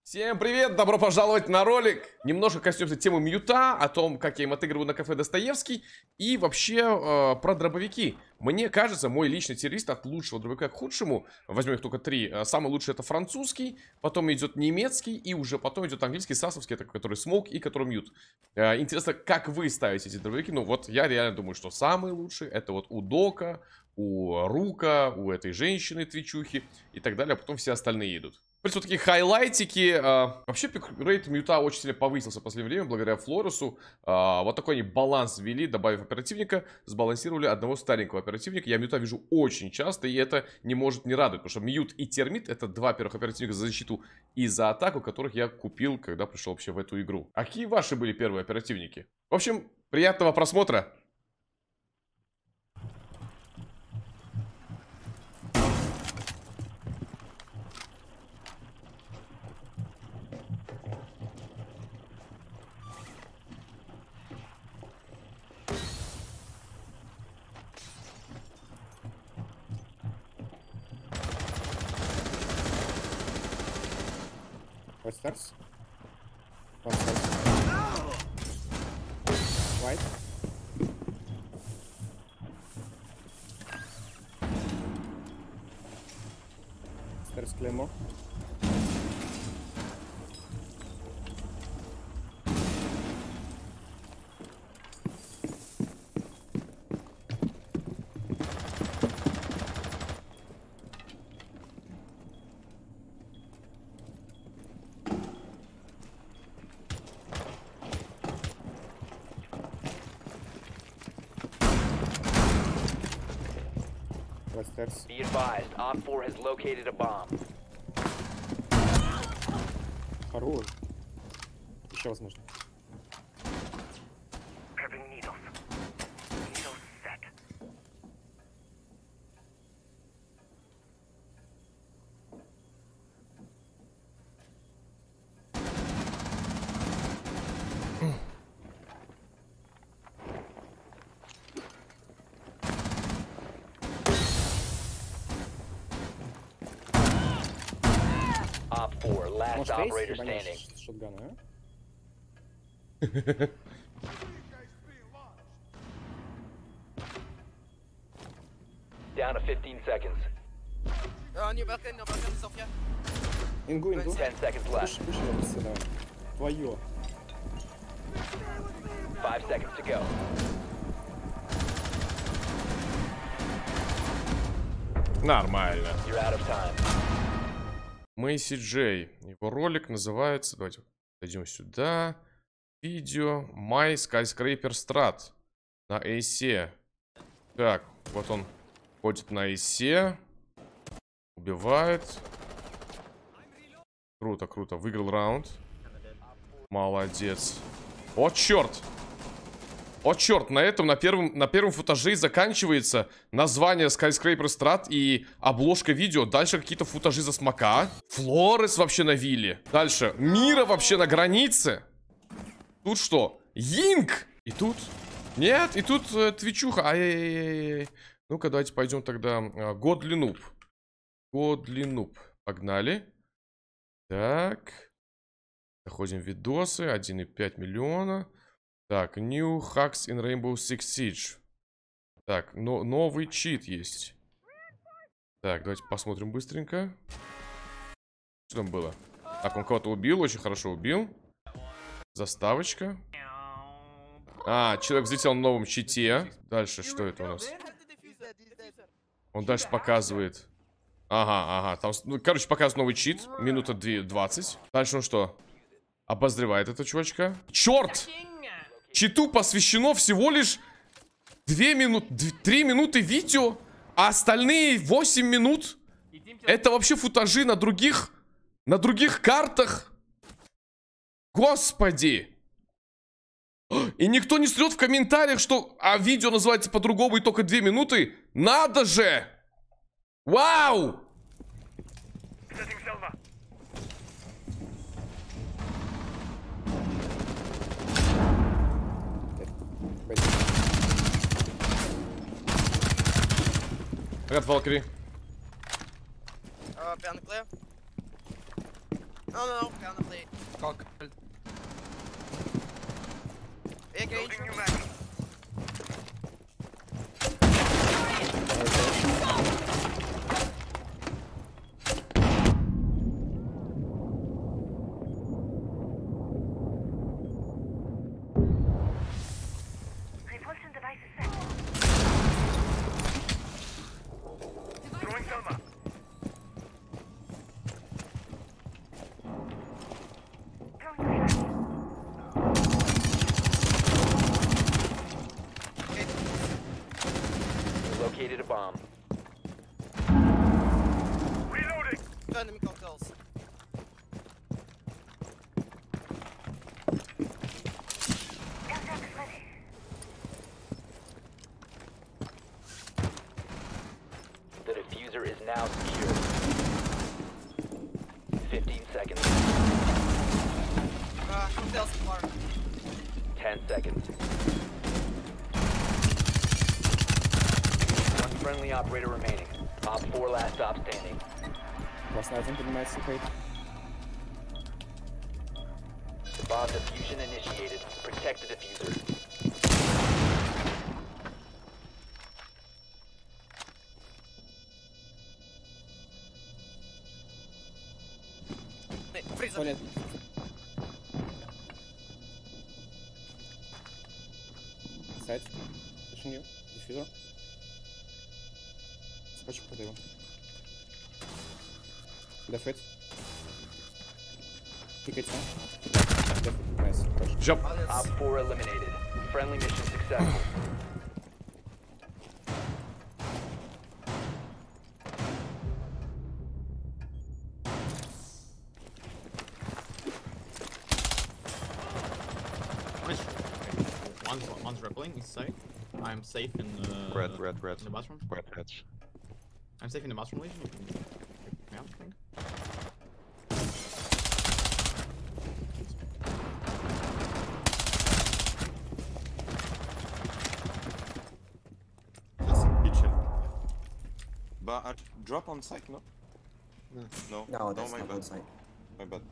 Всем привет, добро пожаловать на ролик. Немножко коснемся темы Мьюта, о том, как я им отыгрываю на кафе Достоевский. И вообще про дробовики. Мне кажется, мой личный террорист от лучшего дробовика к худшему. Возьмем их только три. Самый лучший это французский, потом идет немецкий и уже потом идет английский, сасовский, это который смоук и который мьют. Интересно, как вы ставите эти дробовики? Ну вот я реально думаю, что самый лучший это вот у Дока, у Рука, у этой женщины Твичухи и так далее, а потом все остальные идут. Плюс вот такие хайлайтики. Вообще пикрейт Мьюта очень сильно повысился в последнее время благодаря Флоресу. Вот такой они баланс ввели, добавив оперативника, сбалансировали одного старенького оперативника. Я Мьюта вижу очень часто, и это не может не радовать, потому что Мьют и Термит это два первых оперативника за защиту и за атаку, которых я купил, когда пришел вообще в эту игру. А какие ваши были первые оперативники? В общем, приятного просмотра. Stairs. One stairs. White. Stairs Claymore. Stairs. Be advised, Op 4 has located a bomb. Хорош. Еще возможно. Op 4, last Может, operator есть standing. шотгана, Down to 15 seconds. New Balkan, Sofia. Ингу. 10 seconds left. Пуш его посылаю. Твое. 5 seconds to go. Нормально. You're out of time. Мэйси Джей. Его ролик называется... Давайте пойдем сюда. Видео. My Skyscraper Strat. На эйсе. Так, вот он ходит на эйсе. Убивает. Круто, круто. Выиграл раунд. Молодец. О, черт! О, черт, на этом, на первом футаже заканчивается название Skyscraper Strat и обложка видео. Дальше какие-то футажи за смока. Флорес вообще на вилле. Дальше Мира вообще на границе. Тут что? Йинг! И тут... Нет, и тут Твичуха. Ай-яй-яй-яй. Ну-ка, давайте пойдем тогда. Годли Нуб. Годли Нуб. Погнали. Так. Заходим в видосы. 1,5 миллиона. Так, New Hacks in Rainbow Six Siege. Так, новый чит есть. Так, давайте посмотрим быстренько. Что там было? Так, он кого-то убил, очень хорошо убил. Заставочка. А, человек взлетел на новом чите. Дальше, что это у нас? Он дальше показывает. Ага, там, ну, короче, показывает новый чит. Минута 20. Дальше он что? Обозревает этого чувачка. Черт! Читу посвящено всего лишь 3 минуты видео, а остальные 8 минут это вообще футажи на других картах. Господи! И никто не срет в комментариях, что видео называется по-другому и только 2 минуты. Надо же! Вау! I got Valkyrie. Behind the clear. No. on the plate. Cock. AK intro. Repulsion device is set. Throwing Thelma. Throwing flash. You located a bomb. Reloading. Two enemy cocktails. Aircraft is ready. The diffuser is now secure. 15 seconds. Cocktails far. 10 seconds. One friendly operator remaining. Op 4 last stop standing. Классно, один поднимается сейф. The bomb diffusion initiated. Protect the diffuser. Hey, freeze. Туалет. Сайт. Решенил. Диффузор. Спачку подаю. Дефет. Пикайте. Дефет. Найс. Хорошо. Jump. Op 4 eliminated. Friendly mission successful. One's rappelling inside. I'm safe in the Red. in the bathroom. Red hatch. I'm safe in the bathroom, Legion. You can pick me up, I think. That's in kitchen. But drop on site, no? No. No, that's my not bad. outside. My bad.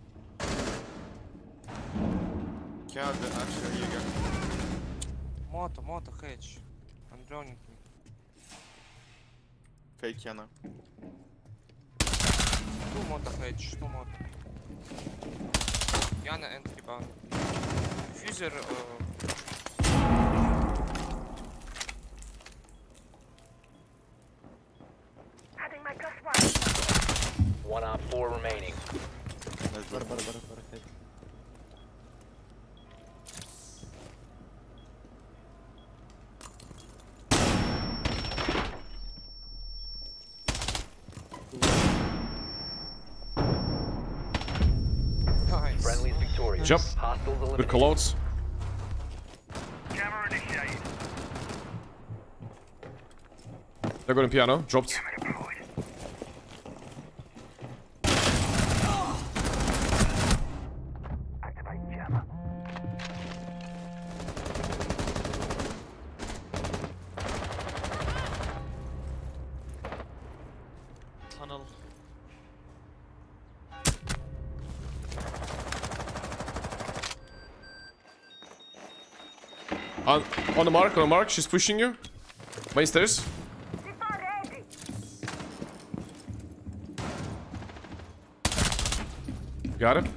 Yeah, the actually you got. Moto, hedge. I'm drowning me. Fake Yana. Two moto hedge, two moto. Yana and rebound. Diffuser, Adding my +1. One Op 4 remaining. Nice bro. nice. Friendly's victorious. Jump. Hostiles Good eliminated. callouts. Camera initiated. They're going piano. Dropped. Camera deployed. Activate jammer. Tunnel. On the mark. She's pushing you. Main stairs. Defend ready. Got it.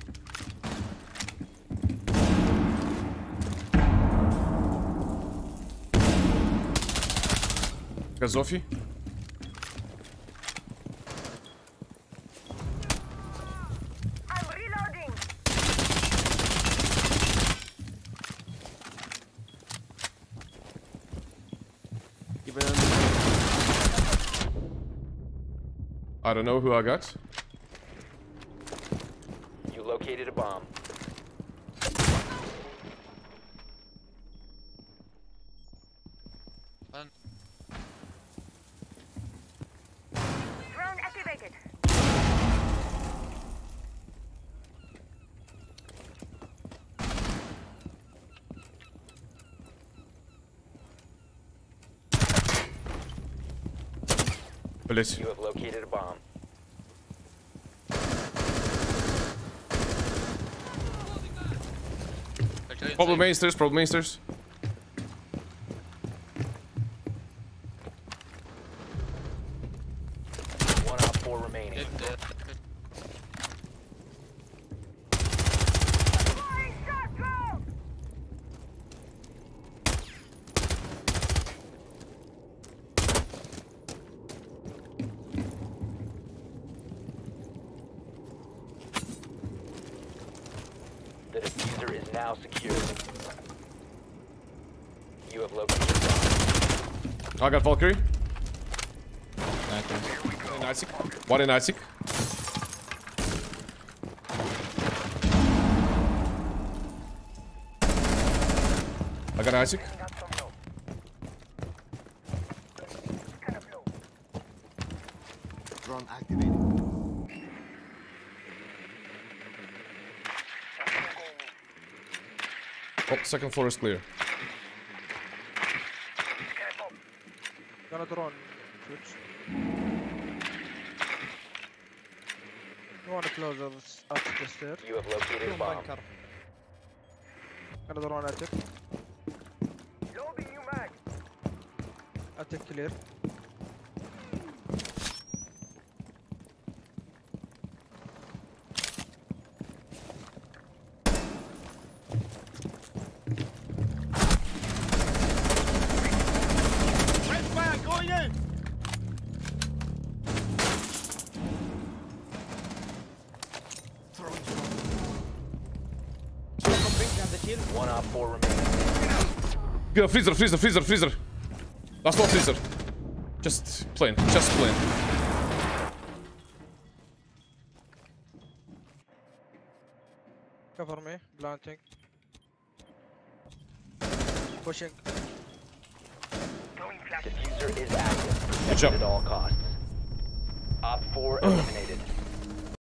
Газофи. I'm reloading. I don't know who I got. You located a bomb. Drone activated. Блять. You have located a bomb. Probably main stairs, probably main stairs. One op 4 remaining. Flying shot drone! The diffuser is now secured. You have located the bomb. I got Valkyrie. Nice. In Isaac. One in Isaac. I got Isaac. Got some low. Kind of low. Drone activated. Oh, second floor is clear. Careful. Gonna drone. Switch. You wanna close us up the stairs? You have located a bomb. Gonna drone attic. Loading new mag. Attic clear. One op 4 remaining. Go, freezer, freezer, freezer, freezer. Last one freezer. Just plain, just plain. Cover me. Planting. Pushing. Going flash. Diffuser is active. Good job. At all costs. Op 4 eliminated.